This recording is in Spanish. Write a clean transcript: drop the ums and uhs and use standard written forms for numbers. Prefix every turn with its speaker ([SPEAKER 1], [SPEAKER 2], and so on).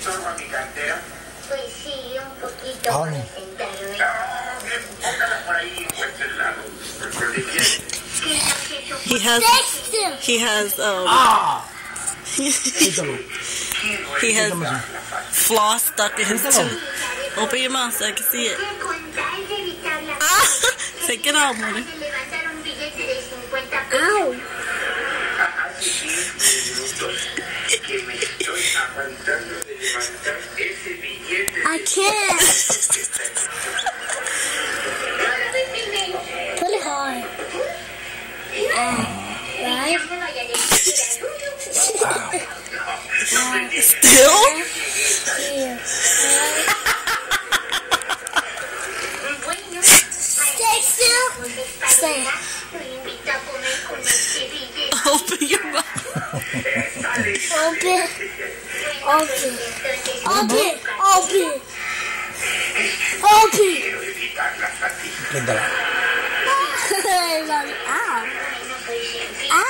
[SPEAKER 1] estorba mi cartera?
[SPEAKER 2] Pues sí, un poquito para sentarme.
[SPEAKER 1] Póngala por ahí en cualquier lado.
[SPEAKER 3] He has floss stuck in his tooth. Open your mouth so I can see it. Take it out, Moni.
[SPEAKER 2] Ow! I can't. Put it hard. Right?
[SPEAKER 3] Still?
[SPEAKER 2] Here. Stay still. Stay.
[SPEAKER 3] Open your mouth.
[SPEAKER 2] Open. Open. Open. Open. Open.
[SPEAKER 4] Quédala.
[SPEAKER 2] Ow. Ow.